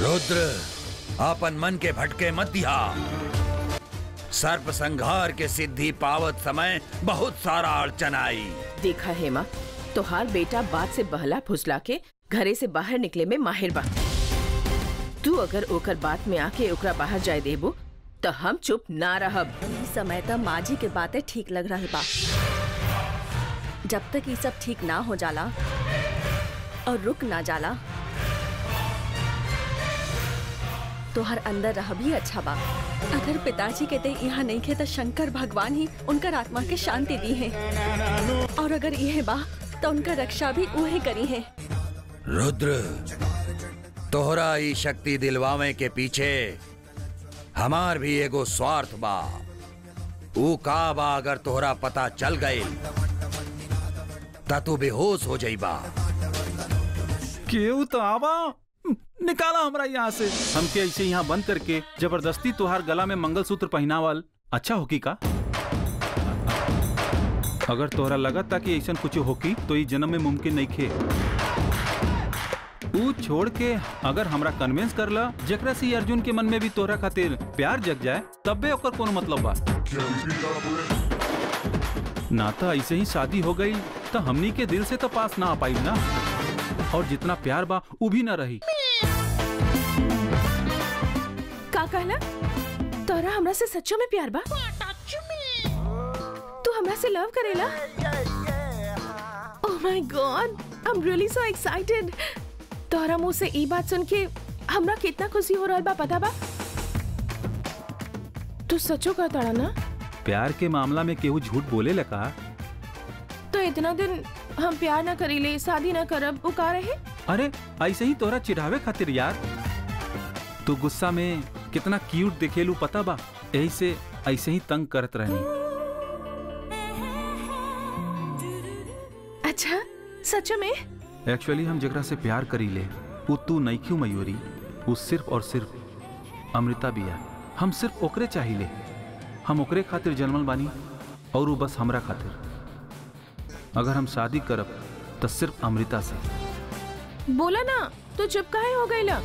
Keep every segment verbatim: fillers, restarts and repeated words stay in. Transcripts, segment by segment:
रुद्र, आपन मन के भटके मत दिया। सर्प संहार के सिद्धि पावत समय बहुत सारा अड़चन आई। देखा हेमा, तोहार बेटा बात से बहला फुसला के घरे से बाहर निकले में माहिर बा। तू अगर ओकर बात में आके ओकरा बाहर जाए देबू तो हम चुप ना रहब। समय तक माँ जी के बातें ठीक लग रहा बा। जब तक ये सब ठीक ना हो जाला और रुक ना जाला तो हर अंदर रह भी अच्छा बा। अगर पिताजी कहते यहाँ नहीं खे तो शंकर भगवान ही उनकर आत्मा के शांति दी है, और अगर यह बा तो उनका रक्षा भी उहे करी है। रुद्र, तोहरा ई शक्ति दिलवावे के पीछे हमार भी एगो स्वार्थ बा। ऊ का बा अगर तोहरा पता चल गई ता तू बेहोश हो जाइबा। केहू तो आवा, निकाला हमरा यहाँ से। हमके ऐसे यहाँ बंद करके जबरदस्ती तुहार गला में मंगलसूत्र पहनावल अच्छा होकी का? अगर तोहरा लगा था कि ऐसा कुछ होकी तो ये जन्म में मुमकिन नहीं खे। ऊ छोड़ के अगर हमरा कन्विंस करला जकरा से अर्जुन के मन में भी तोहरा खातिर प्यार जग जाए तब भी ओकर कोनो मतलब बा। ना तो ऐसे ही शादी हो गई तो हमनी के दिल से तो पास ना आ पाई ना, और जितना प्यार बा वो भी ना रही। का कहला? तोरा हमरा से सच्चो में प्यार बा? तू हमरा से लव करेला? Oh my god, I am really so excited. तोरा मुंह से ई बात सुन के हमरा कितना खुशी हो रहल बा पता बा? तू सच्चो कहता ना? प्यार के मामला में केहू झूठ बोले लगा? तो इतना दिन हम प्यार ना करीले, शादी ना करब, वो का रहे? अरे ऐसे ही तोरा चिढ़ावे खातिर यार। तू गुस्सा में कितना क्यूट दिखेलू पता बा, यही से ऐसे ही तंग करत रहनी। अच्छा सच में? एक्चुअली हम जगरा से प्यार करीले वो तू नहीं क्यों मयूरी, वो सिर्फ और सिर्फ अमृता बिया। हम सिर्फ ओकरे चाहिए, हम ओकरे खातिर जन्मल बानी और वो बस हमरा खातिर। अगर हम शादी करब तो सिर्फ अमृता से। बोला ना, तो चुप काहे हो गईला?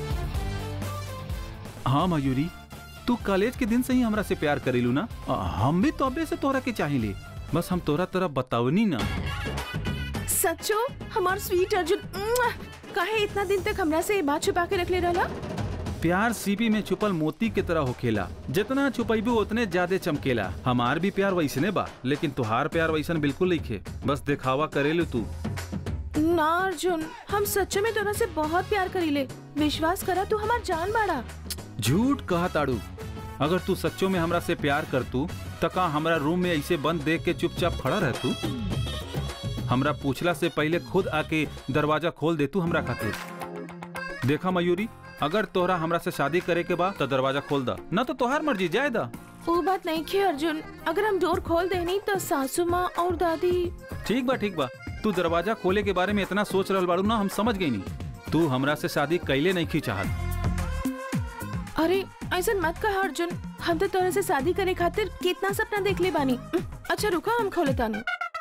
हाँ मयूरी, तू कॉलेज के दिन से ही हमरा से प्यार करेलू ना। हम भी तो अबे से तोरा के चाहिए, बस हम तोरा तरफ बतावनी ना। सच्चो हमार स्वीट अर्जुन, काहे इतना दिन तक हमरा से ये बात छुपा के रख ले रहा? प्यार सीपी में छुपल मोती की तरह होखेला, जितना छुपैबू उतने ज्यादा चमकेला। हमार भी प्यार वैसने बा, लेकिन तुहार प्यार वैसन बिल्कुल नहीं खे, बस दिखावा करेलू तू। ना अर्जुन, हम सच्चे में तोरा से बहुत प्यार करीले, विश्वास करा, तू हमार जान बाड़ा। झूठ कहा ताड़ू। अगर तू सच्चों में हमरा से प्यार कर तू तो का हमरा रूम में ऐसे बंद देख के चुपचाप खड़ा रह तू? हमरा पूछला से पहले खुद आके दरवाजा खोल दे तू हमरा खातिर। देखा मयूरी, अगर तोहरा हमरा से शादी करे के बा तो दरवाजा खोल दा, ना तो तोहार मर्जी जाए दा। वो बात नहीं खे अर्जुन, अगर हम डोर खोल देनी तो सासू माँ और दादी। ठीक बा ठीक बा, तू दरवाजा खोले के बारे में इतना सोच रहल बाड़ू ना, हम समझ गई नहीं। तू हमरा से शादी कैले नहीं की चाहत। अरे ऐसा मत कहा अर्जुन, हम तो तोरे से शादी करे खातिर कितना सपना देख ले बानी। अच्छा रुका, हम खोले तानी।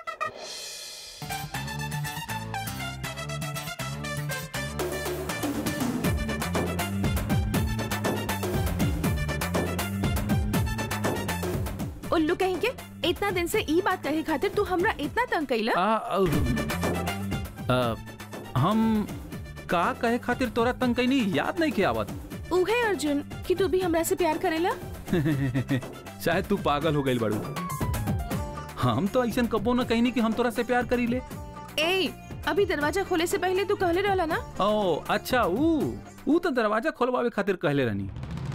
उल्लू कहेंगे, इतना दिन से ई बात कहे खातिर तू हमरा इतना तंग कैला? हम का कहे खातिर तोरा तंग कैनी याद नहीं किया आवत। उहे अर्जुन कि तू भी हमरा से प्यार करेला? शायद तू पागल हो गई बड़ू। हम तो ऐसा कबो न कहनी कि हम तोरा से प्यार करी ले। ए, अभी दरवाजा खोले से पहले तू कहले रहला ना? ओ अच्छा, ऊ ऊ तो दरवाजा खोलवावे खातिर कहले रहनी।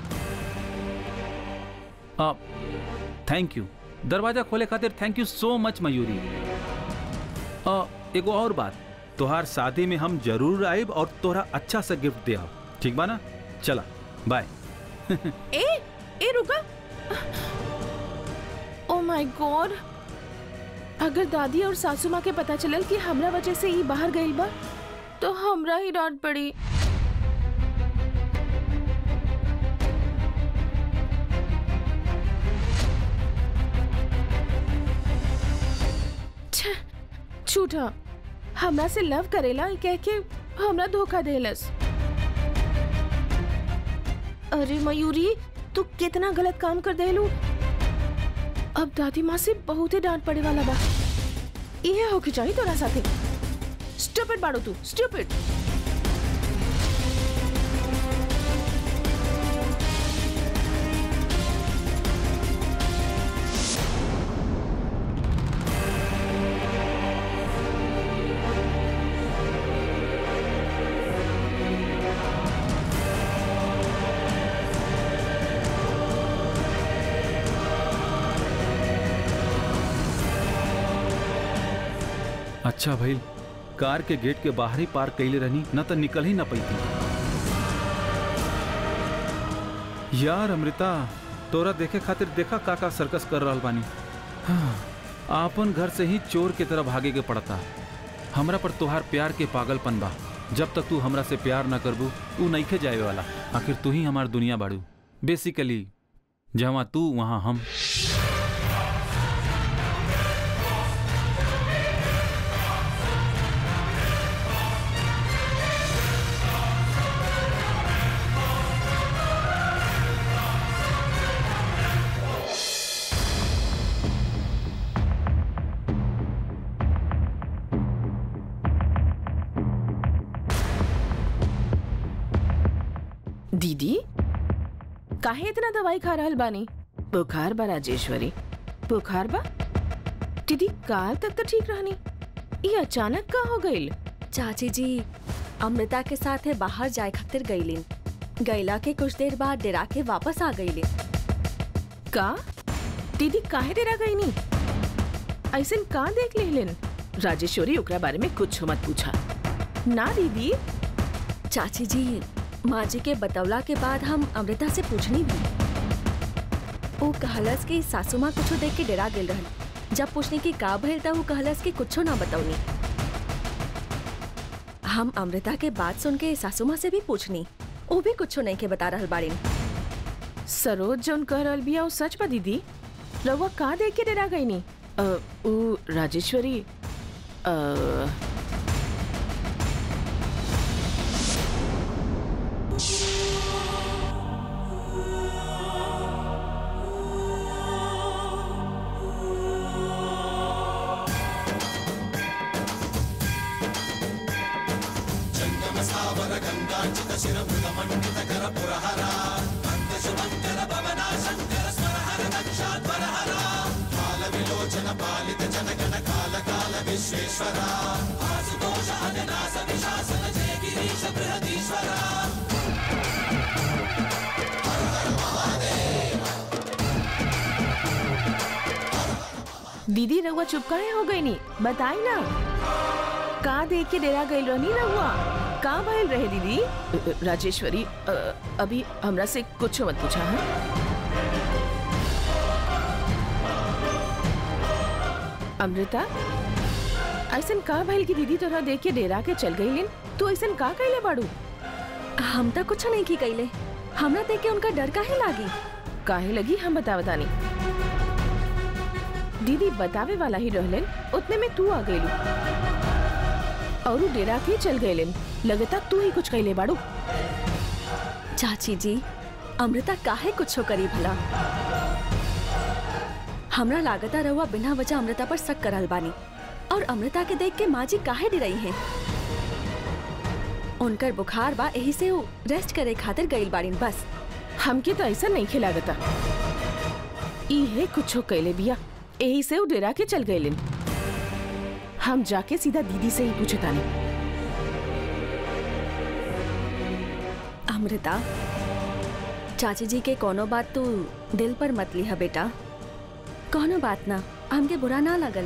थैंक यू, दरवाजा खोले खातिर thank you so much Mayuri. आ, एगो और बात, तोहार शादी में हम जरूर आइब और तोहरा अच्छा सा गिफ्ट दे। ठीक बा ना? चला बाय। ए ए रुका। ओ माय गॉड, अगर दादी और सासू माँ के पता चलल कि हमरा वजह से ये बाहर गइल बा तो हमरा ही डांट पड़ी। झूठा, हमरा से लव करेला कह के हमरा धोखा देलस। अरे मयूरी, तू कितना गलत काम कर देलू। अब दादी माँ से बहुत ही डांट पड़े वाला बा। ये होके चाहिए तोरा साथे। स्टूपिड बाड़ो तू, स्टूपिड। अच्छा भाई, कार के गेट के बाहर ही पार्क कैले रहनी, न तो निकल ही न पैती। यार अमृता, तोरा देखे खातिर देखा काका सर्कस कर रहा बानी। हाँ, आपन घर से ही चोर की तरह भागे के पड़ता। हमरा पर तोहार प्यार के पागलपन बा। जब तक तू हमरा से प्यार न करबू तू नइखे जाए वाला। आखिर तू ही हमार दुनिया बाड़ू। बेसिकली जहाँ तू वहाँ हम। दीदी, काहे इतना दवाई खा रहल बानी? बुखार बा राजेश्वरी, बुखार बा? दीदी काल तक तो ठीक रहनी, ये अचानक का हो गई? चाची जी अमृता के साथ है बाहर जाए खातिर गईलिन। गईला के कुछ देर बाद डेरा के वापस आ गईलिन। का? दीदी काहे डेरा गई नी? ऐसन का देख लेलिन? राजेश्वरी ओकरा बारे में कुछ मत पूछा ना दीदी। चाची जी माँ जी के बतौला के बाद हम अमृता से पूछनी भी। वो कहलस कि सासू माँ कुछ देख के डरा गेल रहल। जब पूछनी की का भइल त वो कहलस कि कुछ ना बतौनी। हम अमृता के बात सुन के सासू माँ से भी पूछनी, वो भी कुछ नहीं के बता रहल बाड़ीन। सरोज जोन कह रहल बिया वो सच बा दीदी? रउआ का देख के डरा गई नी? अ, उ राजेश्वरी अ दीदी रउआ चुप काहे हो गई नी? बताई ना, का देख के डेरा गई रहनी रउआ? का भइल रहे दीदी? राजेश्वरी अ, अभी हमरा से कुछ मत पूछा है। अमृता, ऐसन का भइल कि दीदी तोरा देख के डेरा के चल गई? तू ऐसन का कइले बाड़ू? हम तो कुछ नहीं की कइले। हमरा देख के उनका डर काहे लागी? काहे लगी हम बता बतानी। दीदी बतावे वाला ही रहलन, उतने में तू आ गईलू और डेरा के चल गईलन। लगता तू ही कुछ कइले बाड़ू। चाची जी अमृता काहे कुछ करी भला? हमरा लागता रहुआ बिना वजह अमृता पर शक करल बानी और अमृता के देख के माँ जी काहे डराई हैं? उनकर बुखार बा, यही से वो रेस्ट करे खातिर गईल बाड़ीन बस। हमके तो ऐसा नहीं खिलागता। इहे कुछ कइले बिया, यही से वो डेरा के चल गईलन। हम जाके सीधा दीदी से ही पूछतानी। अमृता, चाची जी के कोनो बात तू दिल पर मत लिहा बेटा। कोनो बात ना, हमके बुरा ना लगल।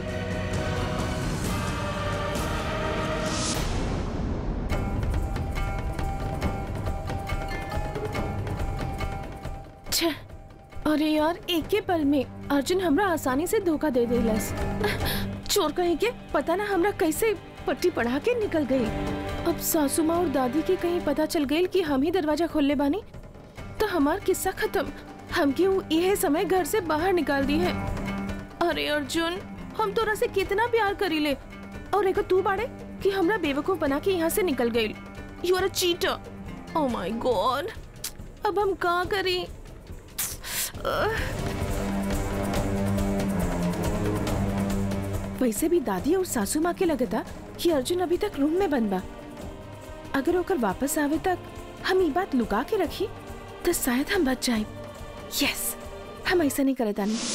छे, अरे यार एक के पल में अर्जुन हमरा आसानी से धोखा दे देलस। चोर कहीं के पता ना हमरा कैसे पट्टी पढ़ा के निकल गई। अब सासू माँ और दादी के कहीं पता चल गई कि हम ही दरवाजा खोलने बानी तो हमार किस्सा खत्म। हमके वो यह समय घर से बाहर निकाल दी है। अरे अर्जुन, हम तोरा से कितना प्यार करी ले और एक तू बाड़े कि हमरा बेवकूफ बना के यहाँ से निकल गई। You are a cheater. Oh my God. अब हम क्या करें? वैसे भी दादी और सासू माँ के लगता कि अर्जुन अभी तक रूम में बंद बा। अगर होकर वापस आवे तक हम ये बात लुका के रखी तो शायद हम बच जाए। यस, हम ऐसा नहीं करता नहीं।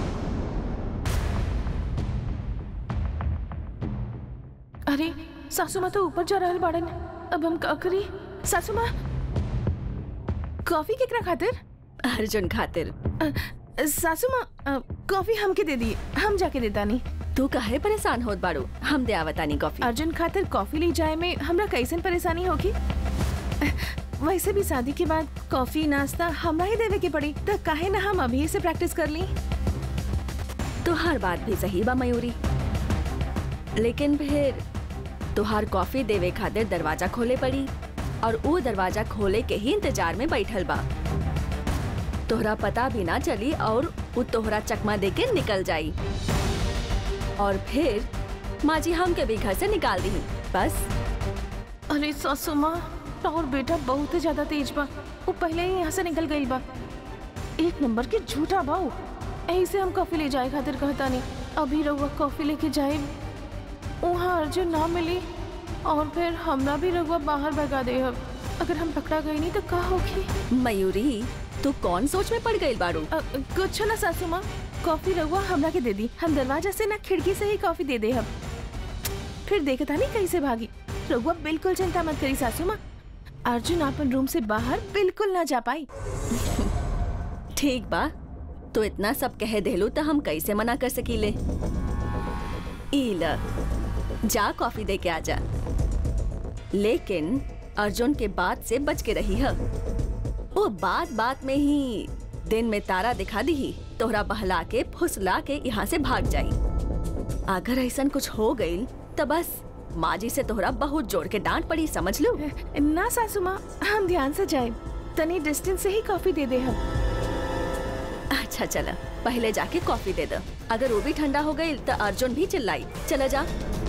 अरे सासू माँ तो ऊपर जा रहल बाड़न, अब हम का करी? सासू माँ, कॉफी केकरा खातिर? अर्जुन खातिर। अ, सासू माँ, कॉफी हमके दे दी, हम जाके देता नहीं। तू काहे परेशान होत बाड़ू? हम दे आवतानी कॉफी। अर्जुन खातिर कॉफी ले जाए में हमरा कैसन परेशानी होगी? वैसे भी शादी के बाद कॉफी नाश्ता हमरा ही देवे के पड़ी, तो काहे ना हम अभी से प्रैक्टिस कर ली। तुहार बात भी सही बा मयूरी, लेकिन फिर तुहार कॉफी देवे खातिर दरवाजा खोले पड़ी और वो दरवाजा खोले के ही इंतजार में बैठल बा। तोहरा पता भी ना चली और वो तोहरा चकमा दे के निकल जाई और फिर माँ जी हम के भी घर से निकाल दी बस। अरे सासू माँ, और बेटा बहुत ही ज्यादा तेज बा, वो पहले ही यहाँ से निकल गई बा। एक नंबर की झूठा बाऊ। ऐसे हम कॉफी ले जाए खातिर कहता नहीं, अभी रहुआ कॉफी लेके जाए, वहाँ अर्जुन ना मिली और फिर हमरा भी रहुआ बाहर भगा दे। अब अगर हम पकड़ा गई नहीं तो क्या होगी? मयूरी, तू कौन सोच में पड़ गई बाड़ू? कुछ ना सासू माँ, कॉफी रहुआ हमरा के दे दी, हम दरवाजा से ना खिड़की से ही कॉफी दे दे। हम फिर देखता नहीं कैसे भागी। रहुआ बिल्कुल चिंता मत करी सासू माँ, अर्जुन अपन रूम से बाहर बिल्कुल ना जा पाई। ठीक बा, तो इतना सब कह देलू तो हम कैसे मना कर सकीले? इला, जा कॉफी दे के आजा, लेकिन अर्जुन के बात से बच के रही है। वो बात बात में ही दिन में तारा दिखा दी, तोहरा बहला के फुसला के यहाँ से भाग जाई। अगर ऐसा कुछ हो गई तो बस माँ जी से तोहरा बहुत जोड़ के डांट पड़ी, समझ लो। ना सासू माँ, हम ध्यान से जाए, तनी डिस्टेंस से ही कॉफी दे दे हम। अच्छा चला, पहले जाके कॉफी दे दो, अगर वो भी ठंडा हो गई तो अर्जुन भी चिल्लाई। चला जा।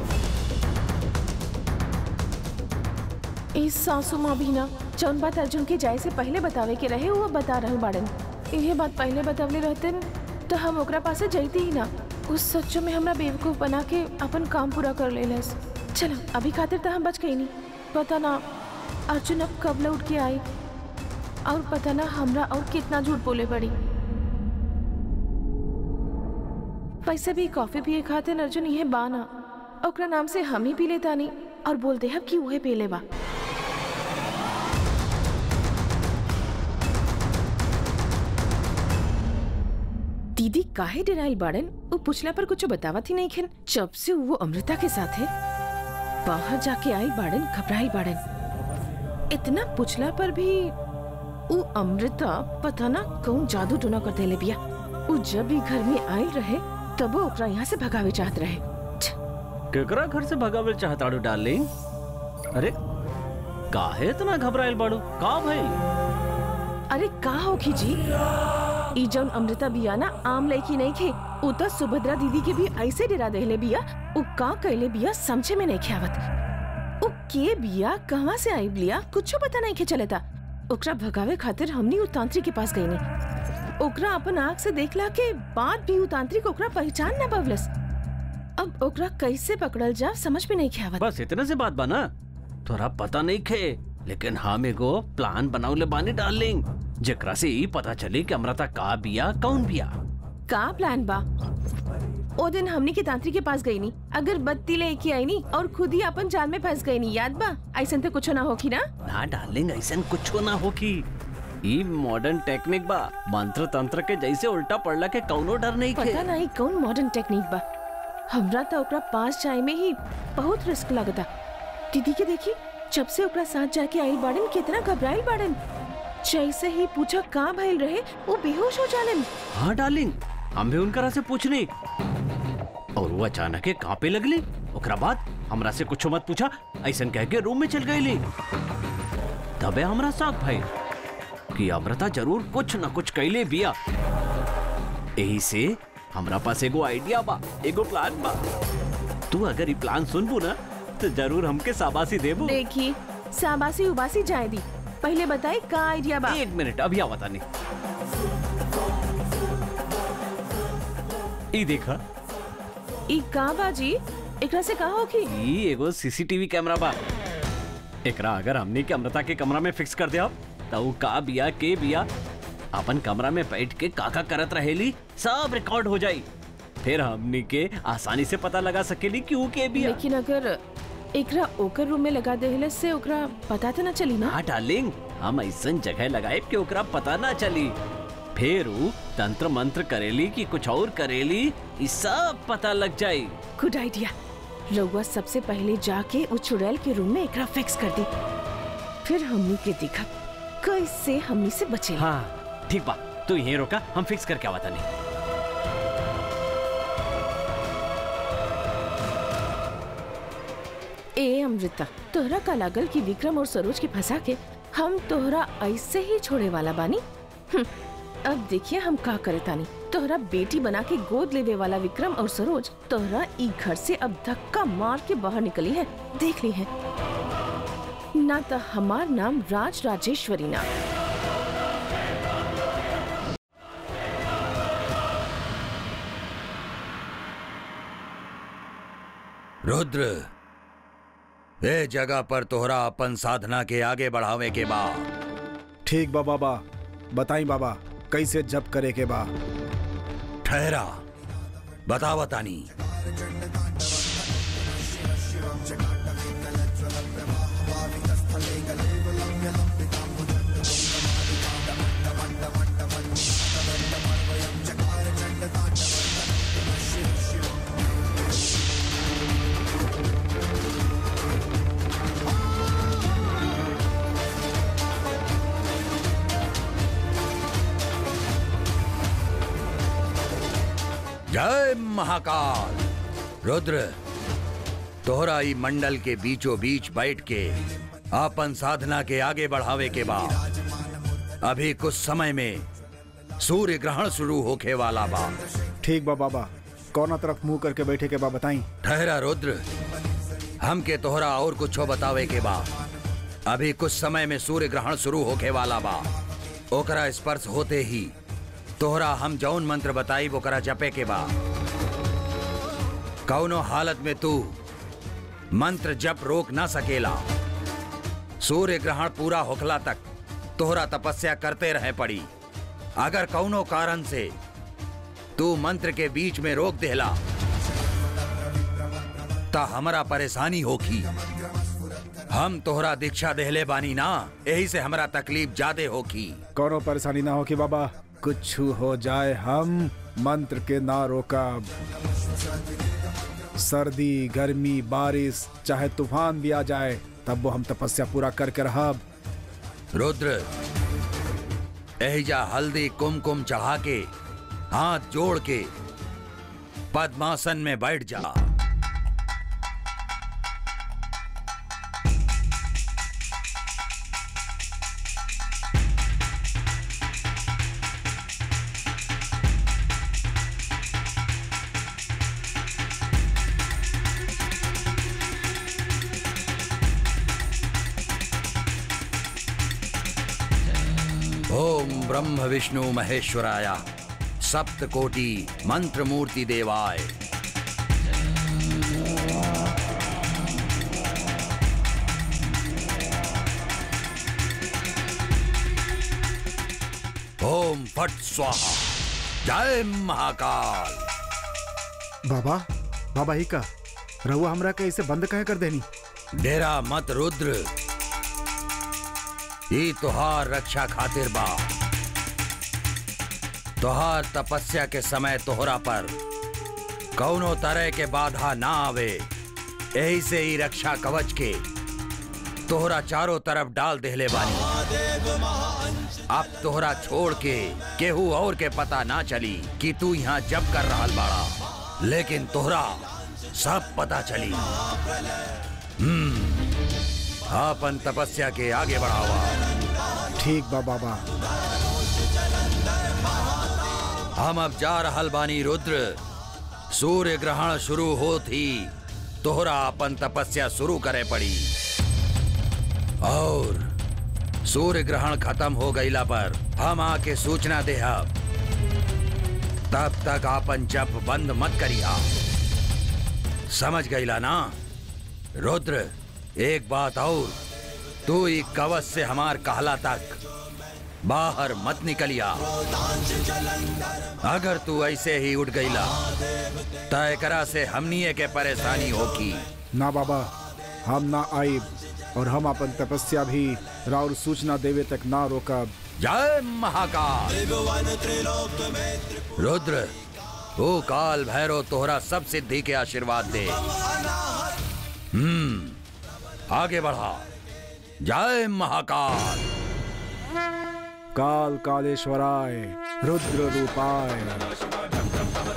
इस सासू माँ भी ना जौन बात अर्जुन के जाए से पहले बतावे के रहे वो बता रहल बाड़न। ये बात पहले बतावले रहते तो हम ओकरा पासे जाते ही ना। उस सच्चो में हमरा बेवकूफ बना के अपन काम पूरा कर ले लस। चलो अभी खातिर तो हम बच गई नहीं, पता ना अर्जुन अब कब लौट के आई और पता ना हमरा और कितना झूठ बोले पड़ी। वैसे भी कॉफी पिए खातिर अर्जुन ये बाना, ओकरा नाम से हम ही पी लेता नहीं और बोलते हैं कि वह पी ले बा। दीदी काहे डराइल बाड़न? वो पूछला पर कुछ बतावा थी नहीं खिन। जब से वो अमृता के साथ है बाहर जाके आई बाड़न, घबराइल बाड़न। इतना पूछला पर भी वो अमृता पता ना कौन जादू टोना कर देले बिया। वो जब भी घर में आयल रहे तब वो ओकरा यहाँ से भगावे चाहत रहे। केकरा घर से भगावे चाहताड़ू डार्लिंग? अरे काहे इतना घबराइल बाड़ू, का भाई? अरे का होगी जी, ई जौन अमृता बिया ना आम लड़की नहीं खे, उ तो सुभद्रा दीदी के भी ऐसे डरा देले बिया। उ का कहले बिया समझे में नहीं ख्यावत। उ के बिया, कहाँ से आई बिया, कुछ पता नहीं खे चलता। ओकरा भगावे खातिर हमनी उ तांत्रिक के पास गई नहीं। ओकरा अपन आँख से देखला के बाद भी उ तांत्रिक ओकरा पहचान ना पावलस। अब ओकरा कैसे पकड़ल जा समझ में नहीं ख्यावत। बस इतने से बात बना, तोरा पता नहीं खे, लेकिन हम एगो प्लान बनाउले बानी डार्लिंग, जेकरा से ई पता चली कि अमृता का बिया कौन बिया। का प्लान बा? ओ दिन हमनी के तांत्रिक के पास गई नी, अगर बत्ती लेके आई नी और खुद ही अपन जाल में फंस गई नी, याद बा? ऐसा तो कुछ ना होगी ना? ना डार्लिंग, ऐसा कुछ ना होगी। ई मॉडर्न टेक्निक बा, मंत्र तंत्र के जैसे उल्टा पड़ला के कौनो डर नहीं खे। पता नहीं कौन मॉडर्न टेक्निक बा, हमरा तो ओकरा पास जाए में ही बहुत रिस्क लगता। दीदी के देखी, जब से ओकरा साथ जाके आई बाड़न कितना घबराइल बाड़न। जैसे ही पूछा कहाँ भइल रहे वो बेहोश हो जालन। हाँ डार्लिंग, हम भी उनकरा से पूछनी और वो अचानक के कांपे लगली। ओकरा बाद हमरा से कुछ मत पूछा, ऐसा कह के रूम में चल गईली। तबे हमरा शक भइल कि अमृता जरूर कुछ न कुछ कैले बिया। यही से हमरा पास एगो आइडिया बा, एगो प्लान बा। तू अगर ये प्लान सुनबू ना तो जरूर हमके शाबाशी देबू। देखी शाबाशी उबासी जाए दी, पहले बताई का आइडिया बा। एक मिनट अभी आवता नहीं। ई देखा, ई का बाजी एकरा से का होगी? ई एगो सीसीटीवी कैमरा बा। एकरा अगर हमने के अमृता के कमरा में फिक्स कर दिया तो का बिया के बिया अपन कमरा में बैठ के काका करत रहेली सब रिकॉर्ड हो जाई। फिर हमनी के आसानी से पता लगा सकेली कि ऊ के बिया। लेकिन अगर एकरा ओकर रूम में लगा देहले से ओकरा पता तो ना चली ना? हाँ डार्लिंग, हम ऐसन जगह लगाए कि ओकरा पता ना चली। फिर ऊ तंत्र मंत्र करेली कि कुछ और करेली, ई सब पता लग जाई। Good idea. रउआ सबसे पहले जाके उस चुड़ैल के रूम में एकरा फिक्स कर दी, फिर हमनी के देखा कैसे हमनी से बचे। हाँ ठीक बा, तू यहीं रोका, हम फिक्स करके आवता नहीं। ए अमृता, तोहरा का लागल कि विक्रम और सरोज के फंसा के हम तोहरा ऐसे ही छोड़े वाला बानी? हम्म, अब देखिए हम का करतानी। तोहरा बेटी बना के गोद लेवे वाला विक्रम और सरोज तोहरा ई घर से अब धक्का मार के बाहर निकली है, देख ली है ना। तो हमार नाम राज राजेश्वरी ना। रुद्र, ए जगह पर तोहरा अपन साधना के आगे बढ़ावे के बा। ठीक बा बाबा, बताई बाबा कैसे जप करे के बा? ठहरा, बता बतानी। जय महाकाल। रुद्र, तोहरा ई मंडल के बीचों बीच बैठ के अपन साधना के आगे बढ़ावे के बाद अभी कुछ समय में सूर्य ग्रहण शुरू होके वाला बा। ठीक बा बाबा, कौन तरफ मुंह करके बैठे के बा बताई? ठहरा रुद्र, हमके तोहरा और कुछ बतावे के बा। अभी कुछ समय में सूर्य ग्रहण शुरू होके वाला बा। ओकरा स्पर्श होते ही तोहरा हम जौन मंत्र बताई ओकरा जपे के बा। कौनो हालत में तू मंत्र जप रोक ना सकेला। सूर्य ग्रहण पूरा होखला तक तोहरा तपस्या करते रहे पड़ी। अगर कौनो कारण से तू मंत्र के बीच में रोक देला ता हमरा परेशानी होखी। हम तोहरा दीक्षा देहले बानी ना, यही से हमरा तकलीफ ज्यादा होखी। कौनो परेशानी ना होगी बाबा, कुछ हो जाए हम मंत्र के ना रोका। सर्दी गर्मी बारिश चाहे तूफान भी आ जाए तब वो हम तपस्या पूरा करके रहा। रुद्र, एहिजा हल्दी कुमकुम चढ़ा के हाथ जोड़ के पद्मासन में बैठ जा। ओम ब्रह्म विष्णु महेश्वराय सप्त कोटि मंत्र मूर्ति देवाय। ओम फट स्वाहा। जय महाकाल। बाबा बाबा ही का रहुआ हमरा के इसे बंद कहे कर देनी? डेरा मत रुद्र, ये तोहार रक्षा खातिर बा। तोहार तपस्या के समय तोहरा पर कौनो तरह के बाधा ना आवे, यही से ही रक्षा कवच के तोहरा चारों तरफ डाल देहले बानी। अब तोहरा छोड़ के केहू और के पता ना चली कि तू यहाँ जब कर रहल बाड़ा, लेकिन तोहरा सब पता चली। हम्म अपन तपस्या के आगे बढ़ावा। ठीक बा बाबा। हम अब जा रहल बानी रुद्र। सूर्य ग्रहण शुरू होत ही तोहरा अपन तपस्या शुरू करे पड़ी और सूर्य ग्रहण खत्म हो गईला पर हम आके सूचना दे अब। तब तक आपन जप बंद मत करिया, समझ गईला ना? रुद्र, एक बात और, तू एक कवच से हमार कहला तक बाहर मत निकलिया। अगर तू ऐसे ही उठ गईला तो एकरा से हमनिए के परेशानी होगी। ना बाबा, हम ना आइब और हम अपन तपस्या भी राउर सूचना देवे तक ना रोकब। जय महाकाल। रुद्र, ओ काल भैरव तोहरा सब सिद्धि के आशीर्वाद दे। हम्म आगे बढ़ा। जय महाकाल। काल कालेश्वराय रुद्र रूपाय।